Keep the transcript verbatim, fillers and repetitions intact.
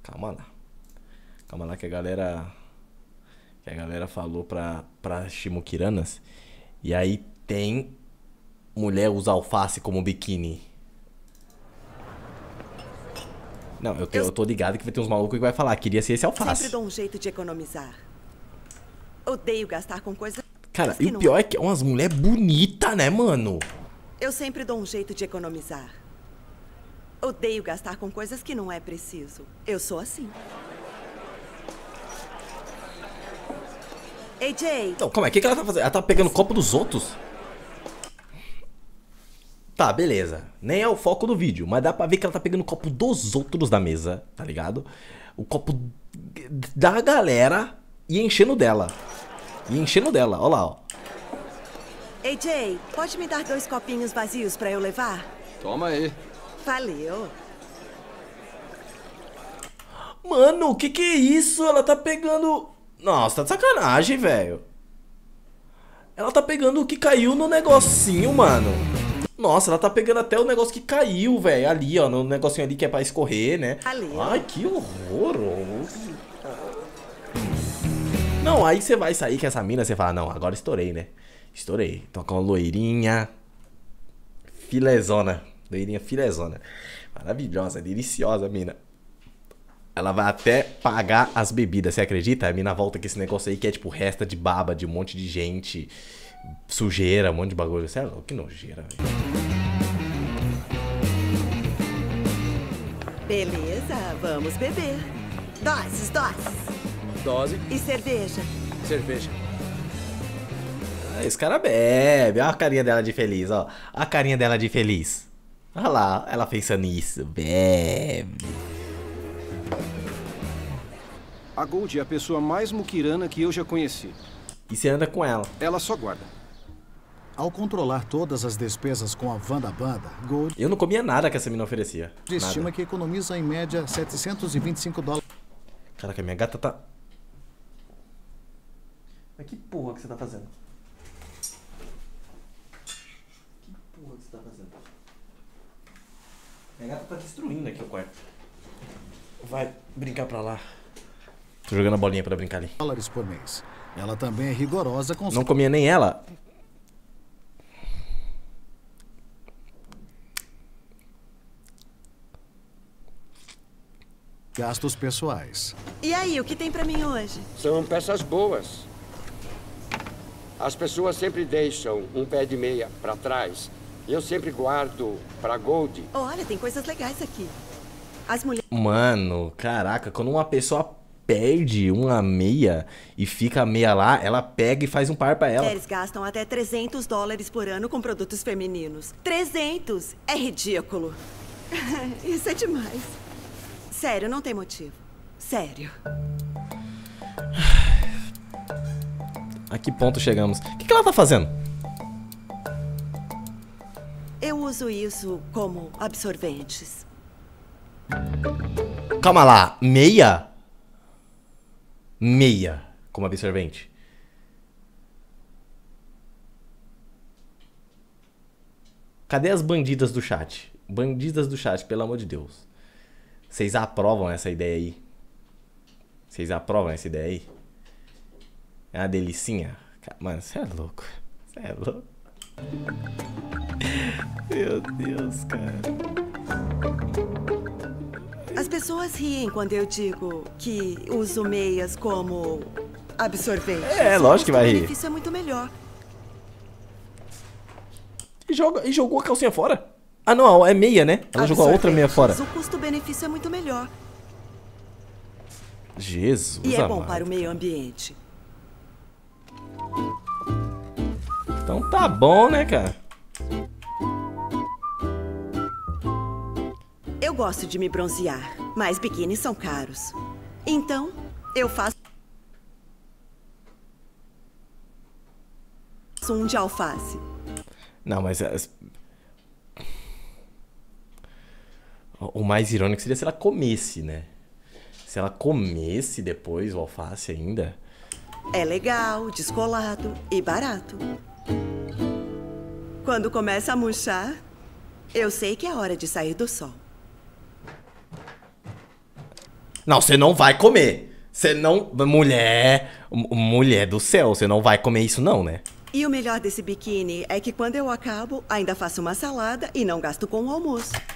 Calma lá. Calma lá que a galera... Que a galera falou pra, pra Shimokiranas. E aí tem... Mulher usa alface como biquíni. Não, eu, te, eu... eu tô ligado que vai ter uns malucos que vai falar. Queria ser esse alface. Sempre dou um jeito de economizar. Odeio gastar com coisas... Cara, e o pior é que é umas mulheres bonitas, né, mano? Eu sempre dou um jeito de economizar. Odeio gastar com coisas que não é preciso. Eu sou assim. Ei, Jay. Então, calma aí, o que, que ela tá fazendo? Ela tá pegando o copo dos outros? Tá, beleza. Nem é o foco do vídeo, mas dá pra ver que ela tá pegando o copo dos outros da mesa, tá ligado? O copo da galera e enchendo dela. E enchendo dela, ó lá, ó. Ei, Jay, pode me dar dois copinhos vazios pra eu levar? Toma aí. Valeu. Mano, o que que é isso? Ela tá pegando... Nossa, tá de sacanagem, velho. Ela tá pegando o que caiu no negocinho, mano. Nossa, ela tá pegando até o negócio que caiu, velho. Ali, ó, no negocinho ali que é pra escorrer, né? Ali, ai, que horror. Não, aí você vai sair com essa mina, você fala, não, agora estourei, né? Estourei. Tô com uma loirinha filezona. Loirinha filezona. Maravilhosa, deliciosa, mina. Ela vai até pagar as bebidas, você acredita? A mina volta com esse negócio aí que é tipo resta de baba de um monte de gente, sujeira, um monte de bagulho. Você é louco, que nojeira, velho. Beleza, vamos beber. Doses, doses. Dose. E cerveja. Cerveja. Ah, esse cara bebe. Olha a carinha dela de feliz, ó. A carinha dela de feliz. Olha lá, ela pensando nisso. Bebe. A Gold é a pessoa mais muquirana que eu já conheci. E você anda com ela. Ela só guarda. Ao controlar todas as despesas com a van da banda, Gold Eu não comia nada que essa mina oferecia. estima Nada. que economiza em média setecentos e vinte e cinco dólares. Caraca, minha gata tá... Mas que porra que você tá fazendo? Que porra que você tá fazendo? Minha gata tá destruindo aqui o quarto. Vai brincar pra lá. Tô jogando a bolinha pra brincar ali. Dólares por mês. Ela também é rigorosa com os Não comia nem ela. gastos pessoais. E aí, o que tem pra mim hoje? São peças boas. As pessoas sempre deixam um pé de meia para trás. Eu sempre guardo para Gold. Olha, tem coisas legais aqui. As mulheres... Mano, caraca, quando uma pessoa perde uma meia e fica a meia lá, ela pega e faz um par pra ela. Eles gastam até trezentos dólares por ano com produtos femininos. trezentos! É ridículo. Isso é demais. Sério, não tem motivo. Sério. A que ponto chegamos? O que, que ela tá fazendo? Eu uso isso como absorventes. Calma lá, meia? Meia como absorvente. Cadê as bandidas do chat? Bandidas do chat, pelo amor de Deus. Vocês aprovam essa ideia aí? Vocês aprovam essa ideia aí? É uma delicinha? Mano, você é louco. Você é louco. Meu Deus, cara. As pessoas riem quando eu digo que uso meias como absorvente. É, lógico que vai rir. O benefício é muito melhor. E, joga, e jogou a calcinha fora? Ah, não, é meia, né? Ela jogou a outra meia fora. O custo-benefício é muito melhor. Jesus E é bom amado. para o meio ambiente. Então tá bom, né, cara? Eu gosto de me bronzear, mas biquínis são caros. Então, eu faço um de alface. Não, mas... O mais irônico seria se ela comesse, né? Se ela comesse depois o alface ainda. É legal, descolado e barato. Quando começa a murchar, eu sei que é hora de sair do sol. Não, você não vai comer. Você não... Mulher... Mulher do céu, você não vai comer isso não, né? E o melhor desse biquíni é que quando eu acabo, ainda faço uma salada e não gasto com o almoço.